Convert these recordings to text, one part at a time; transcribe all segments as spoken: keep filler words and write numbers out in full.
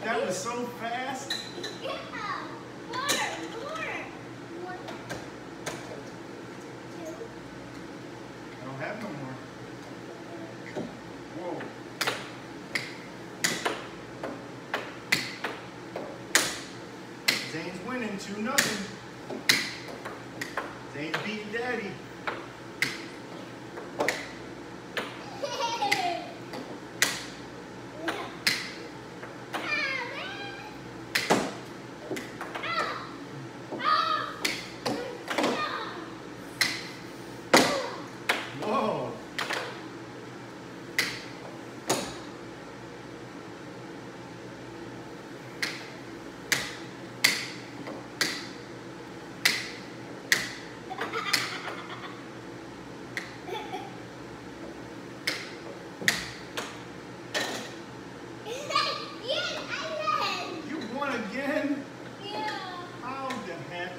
That was so fast. Yeah. More. More. One. Two. I don't have no more. Whoa. Zane's winning two nothing. Zane's beating Daddy. Whoa. You won again? Yeah. How the heck?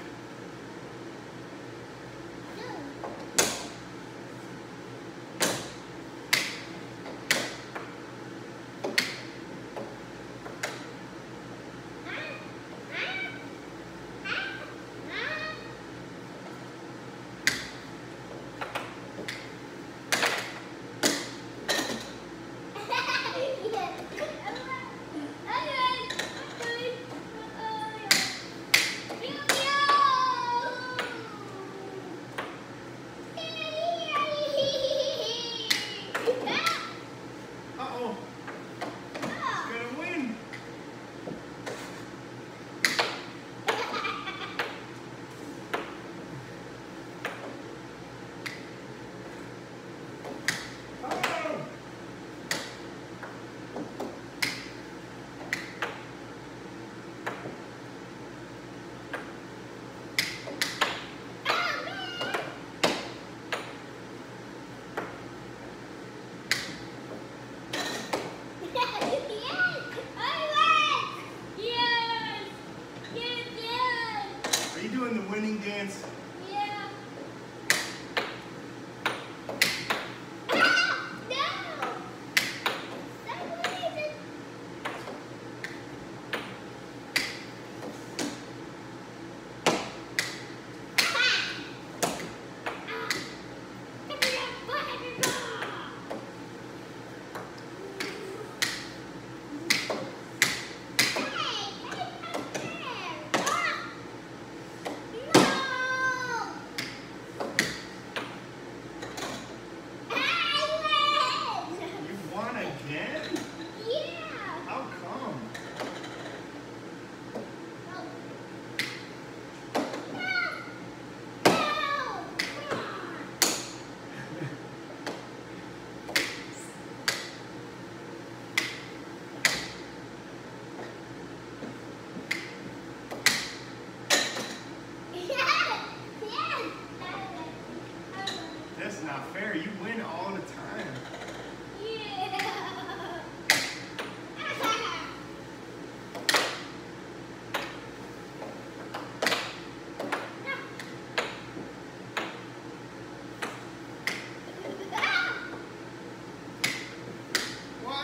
Uh-oh. Gonna win. Oh. Are you doing the winning dance? Yeah. You won again? Yeah. How come? That's not fair. You win all the time. What?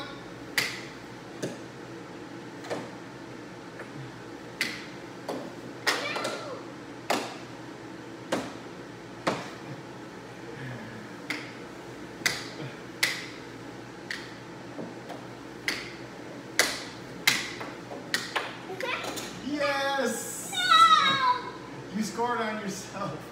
Yes! You scored on yourself.